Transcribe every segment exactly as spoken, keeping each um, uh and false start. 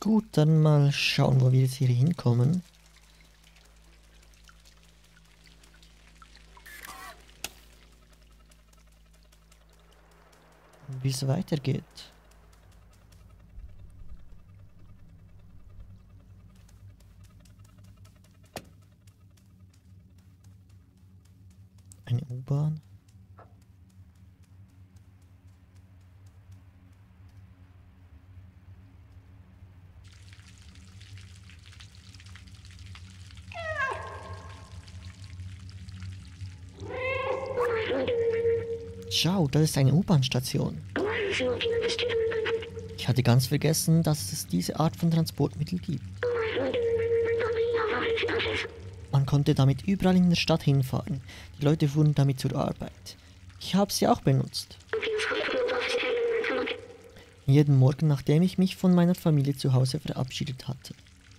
Gut, dann mal schauen, wo wir jetzt hier hinkommen. Wie es weitergeht. Eine U-Bahn. Schau, das ist eine U-Bahn-Station. Ich hatte ganz vergessen, dass es diese Art von Transportmittel gibt. Man konnte damit überall in der Stadt hinfahren. Die Leute fuhren damit zur Arbeit. Ich habe sie auch benutzt. Jeden Morgen, nachdem ich mich von meiner Familie zu Hause verabschiedet hatte.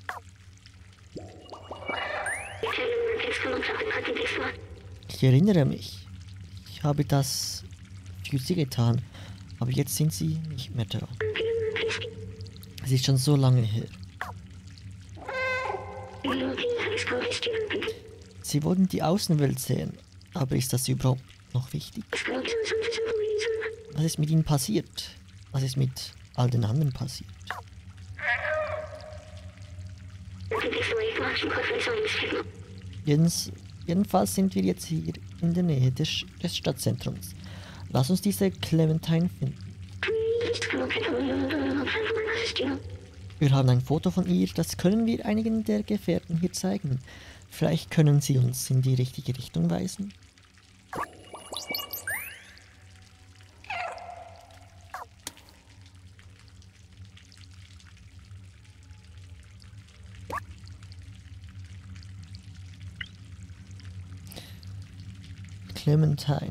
Ich erinnere mich. Ich habe das für sie getan, aber jetzt sind sie nicht mehr da. Es ist schon so lange her. Sie wollten die Außenwelt sehen, aber ist das überhaupt noch wichtig? Was ist mit ihnen passiert? Was ist mit all den anderen passiert? Jens, jedenfalls sind wir jetzt hier in der Nähe des, des Stadtzentrums. Lass uns diese Clementine finden. Wir haben ein Foto von ihr, das können wir einigen der Gefährten hier zeigen. Vielleicht können sie uns in die richtige Richtung weisen. Clementine.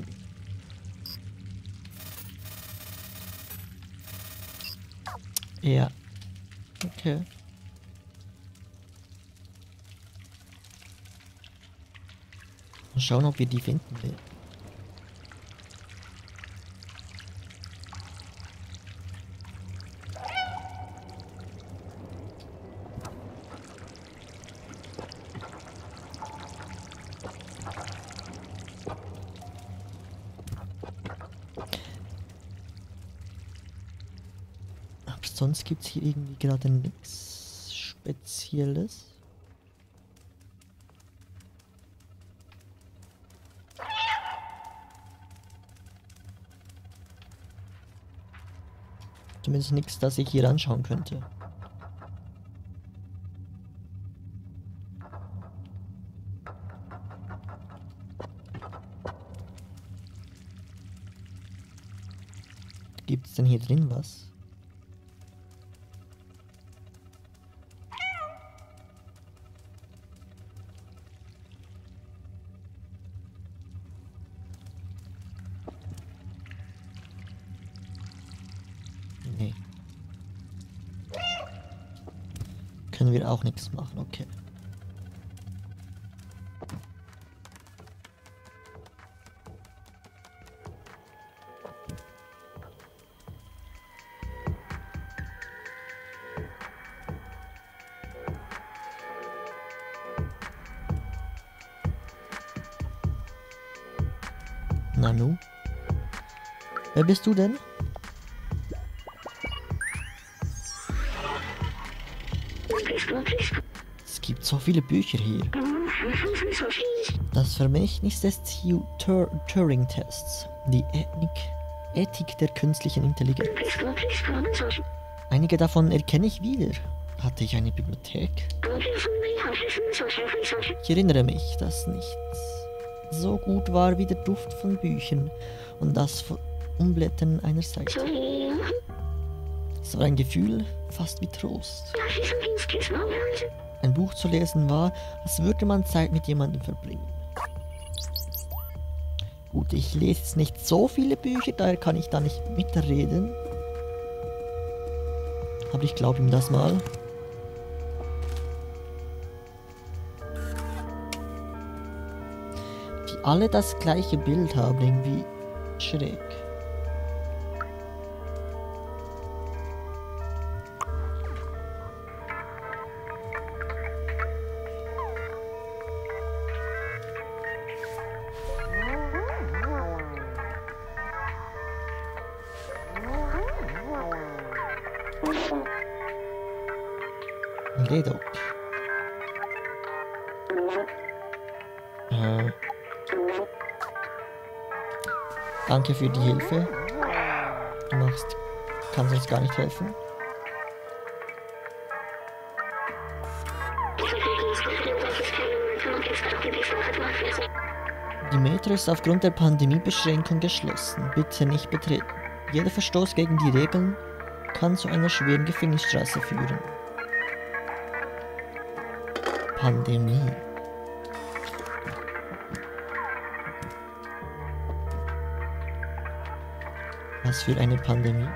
Ja. Okay. Mal schauen, ob wir die finden werden. Sonst gibt es hier irgendwie gerade nichts Spezielles. Zumindest nichts, das ich hier anschauen könnte. Gibt es denn hier drin was? Nee. Können wir auch nichts machen, okay. Nanu? Wer bist du denn? Es gibt so viele Bücher hier. Das Vermächtnis des Tur Turing-Tests. Die Ethik, Ethik der künstlichen Intelligenz. Einige davon erkenne ich wieder. Hatte ich eine Bibliothek? Ich erinnere mich, dass nichts so gut war wie der Duft von Büchern und das Umblättern einer Seite. Es war ein Gefühl, fast wie Trost. Ein Buch zu lesen war, als würde man Zeit mit jemandem verbringen. Gut, ich lese jetzt nicht so viele Bücher, daher kann ich da nicht mitreden. Aber ich glaube ihm das mal. Die alle das gleiche Bild haben, irgendwie schräg. Redok. Äh. Danke für die Hilfe. Du machst, kannst uns gar nicht helfen. Die Metro ist aufgrund der Pandemiebeschränkung geschlossen. Bitte nicht betreten. Jeder Verstoß gegen die Regeln kann zu einer schweren Gefängnisstrafe führen. Pandemie. Was für eine Pandemie?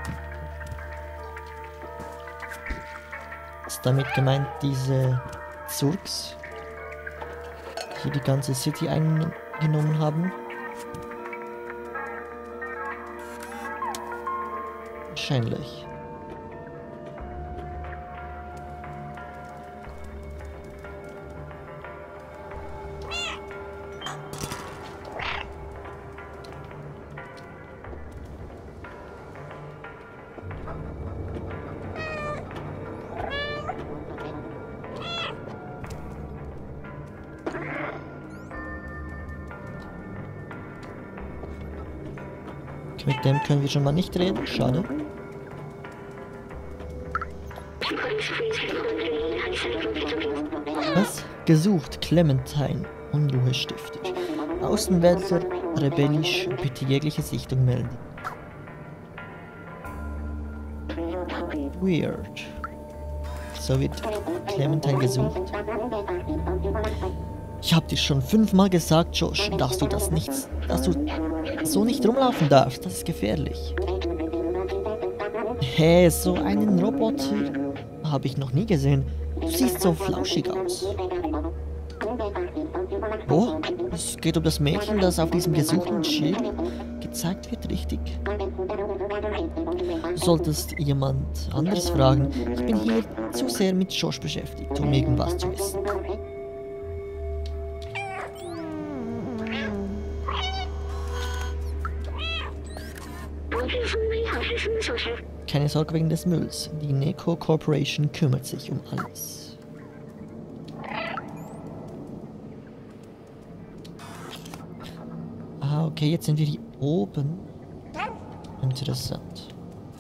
Ist damit gemeint diese Zurks, die die ganze City eingenommen haben? Wahrscheinlich. Mit dem können wir schon mal nicht reden, schade. Was? Gesucht, Clementine, Unruhe stiftet. Außenwälzer, rebellisch, bitte jegliche Sichtung melden. Weird. So wird Clementine gesucht. Ich hab dir schon fünfmal gesagt, Josh, dass du das nicht, dass du so nicht rumlaufen darfst. Das ist gefährlich. Hä, hey, so einen Roboter habe ich noch nie gesehen. Du siehst so flauschig aus. Oh, es geht um das Mädchen, das auf diesem gesuchten Schild gezeigt wird, richtig? Du solltest jemand anderes fragen. Ich bin hier zu sehr mit Josh beschäftigt, um irgendwas zu wissen. Keine Sorge wegen des Mülls. Die Neko Corporation kümmert sich um alles. Ah, okay, jetzt sind wir hier oben. Interessant.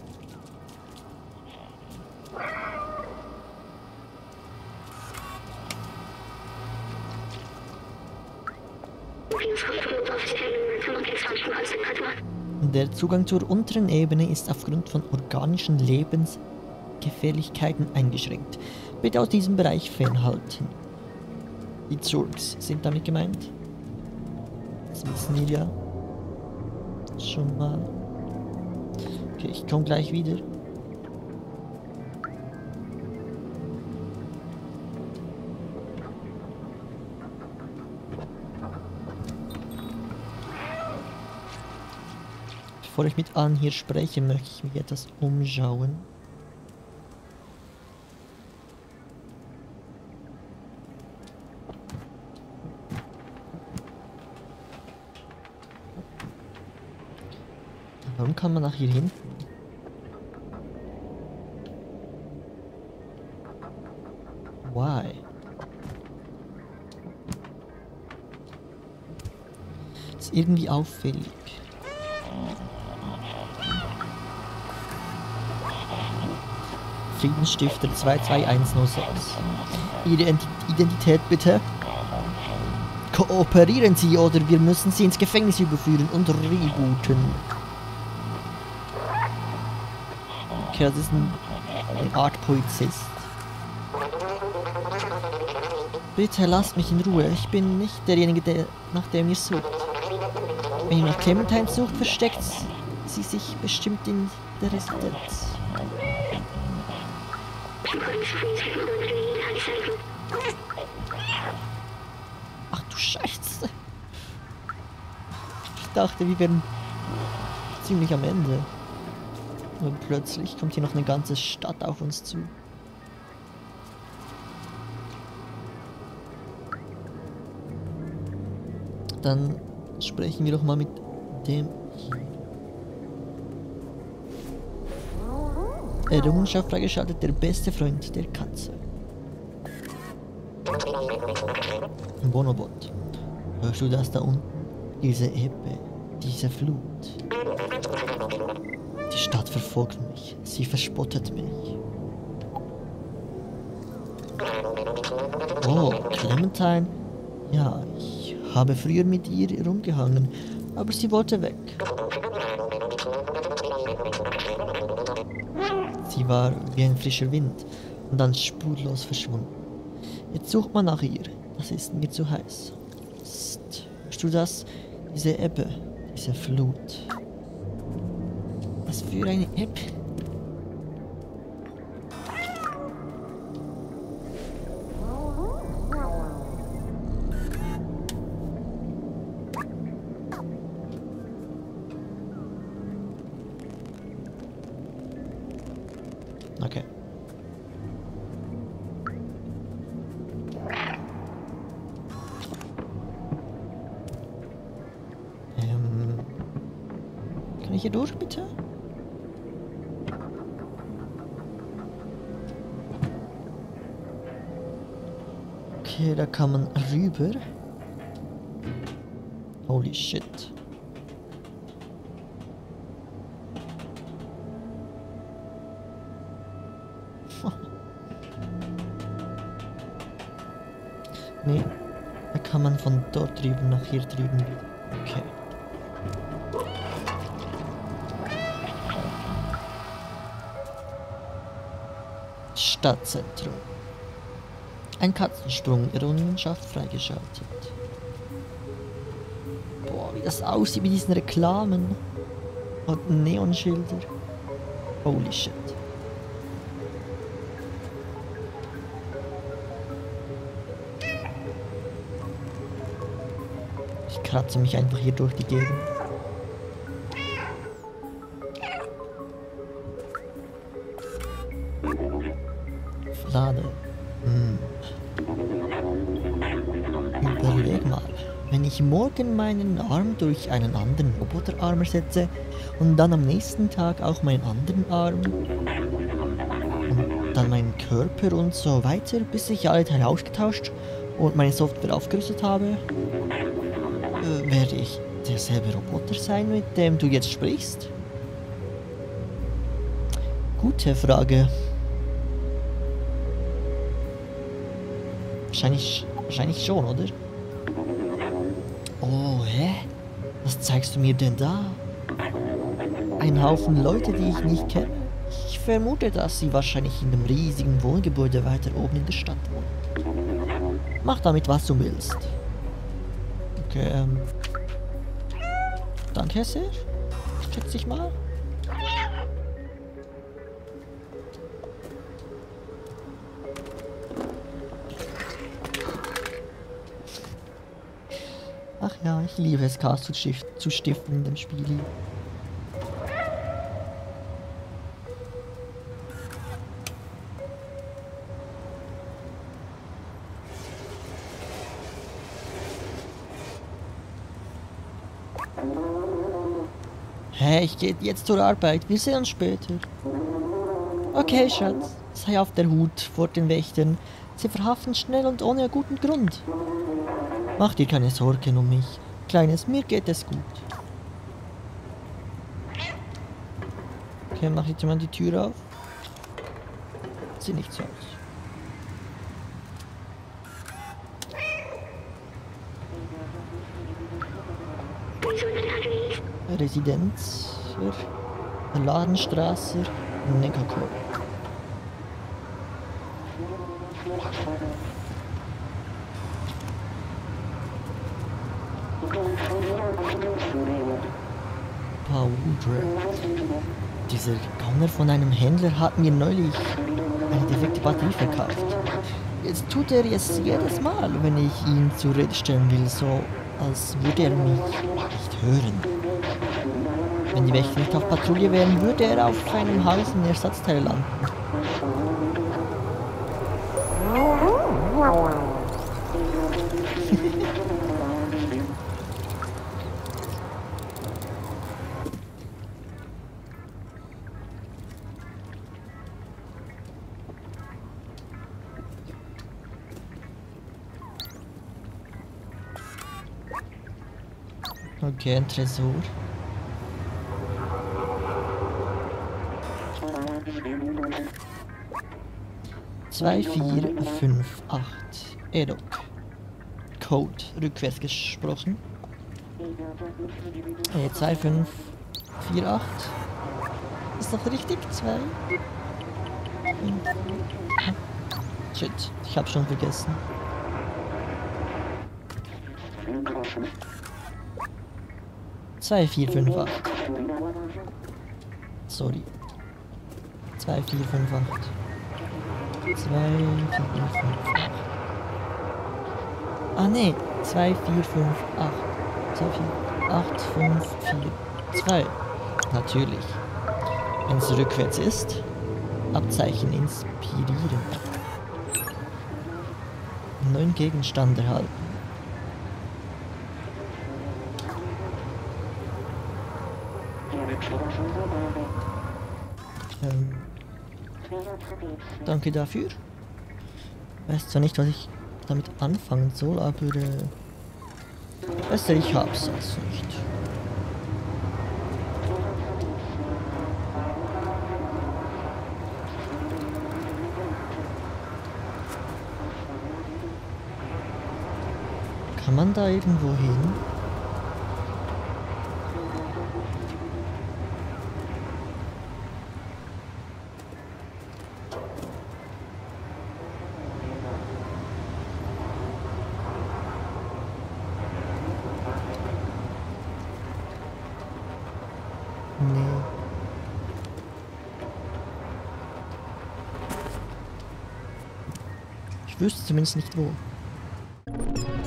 Der Zugang zur unteren Ebene ist aufgrund von organischen Lebensgefährlichkeiten eingeschränkt. Bitte aus diesem Bereich fernhalten. Die Zurks sind damit gemeint. Das wissen wir ja schon mal. Okay, ich komme gleich wieder. Bevor ich mit Ann hier spreche, möchte ich mich etwas umschauen. Warum kann man nach hier hinten? Why? Das ist irgendwie auffällig. Friedensstifter zwei zwei eins null sechs. Ihre Identität bitte. Kooperieren Sie oder wir müssen Sie ins Gefängnis überführen und rebooten. Okay, das ist ein, eine Art Polizist. Bitte lasst mich in Ruhe. Ich bin nicht derjenige, der nach dem ihr sucht. Wenn ihr nach Clementine sucht, versteckt sie sich bestimmt in der Residenz. Ach du Scheiße. Ich dachte, wir wären ziemlich am Ende. Und plötzlich kommt hier noch eine ganze Stadt auf uns zu. Dann sprechen wir doch mal mit dem hier. Errungenschaft freigeschaltet, der beste Freund der Katze. Bonobot, hörst du das da unten? Diese Ebbe, diese Flut. Die Stadt verfolgt mich, sie verspottet mich. Oh, Clementine? Ja, ich habe früher mit ihr rumgehangen, aber sie wollte weg. Sie war wie ein frischer Wind und dann spurlos verschwunden. Jetzt sucht man nach ihr. Das ist mir zu heiß. Psst. Hörst du das? Diese Ebbe, diese Flut. Was für eine Ebbe? Okay. Ähm. Kann ich hier durch, bitte? Okay, da kann man rüber. Holy shit. Nee, da kann man von dort drüben nach hier drüben wieder. Okay. Stadtzentrum. Ein Katzensprung, Errungenschaft freigeschaltet. Boah, wie das aussieht mit diesen Reklamen. Und Neonschilder. Holy shit. Ich kratze mich einfach hier durch die Gegend. Lade. Hm. Überleg mal, wenn ich morgen meinen Arm durch einen anderen Roboterarm ersetze und dann am nächsten Tag auch meinen anderen Arm und dann meinen Körper und so weiter, bis ich alle Teile ausgetauscht und meine Software aufgerüstet habe, äh, werde ich derselbe Roboter sein, mit dem du jetzt sprichst? Gute Frage. Wahrscheinlich, wahrscheinlich schon, oder? Oh, hä? Was zeigst du mir denn da? Ein Haufen Leute, die ich nicht kenne. Ich vermute, dass sie wahrscheinlich in dem riesigen Wohngebäude weiter oben in der Stadt wohnen. Mach damit, was du willst. Okay, ähm... Danke sehr. Schätze ich mal. Ach ja, ich liebe es, Chaos zu, stif zu stiften in dem Spiel. Hä, hey, ich gehe jetzt zur Arbeit. Wir sehen uns später. Okay, Schatz. Sei auf der Hut vor den Wächtern. Sie verhaften schnell und ohne guten Grund. Mach dir keine Sorgen um mich. Kleines, mir geht es gut. Okay, mach jetzt mal die Tür auf. Sieht nicht so aus. Residenz, Ladenstraße, Neckarkorb. Powder. Dieser Gauner von einem Händler hat mir neulich eine defekte Batterie verkauft. Jetzt tut er es jedes Mal, wenn ich ihn zur Rede stellen will, so als würde er mich nicht hören. Wenn die Wächter nicht auf Patrouille wären, würde er auf einem Haufen Ersatzteile landen. Okay, ein Tresor. Zwei, vier, fünf, acht. Edok. Code, rückwärts gesprochen. Äh, zwei, fünf, vier, acht. Ist das richtig? zwei? fünf, acht. Shit, ich hab schon vergessen. zwei, vier, fünf, acht. Sorry. zwei, vier, fünf, acht. zwei, vier, fünf, acht. Ah ne, zwei, vier, fünf, acht. zwei, vier, acht, fünf, vier, zwei. Natürlich. Wenn es rückwärts ist, Abzeichen inspirieren. Neuen Gegenstand erhalten. Ähm, danke dafür. Weiß zwar nicht, was ich damit anfangen soll, aber äh, besser ich hab's als nicht. Kann man da irgendwo hin? Nee. Ich wüsste zumindest nicht wo.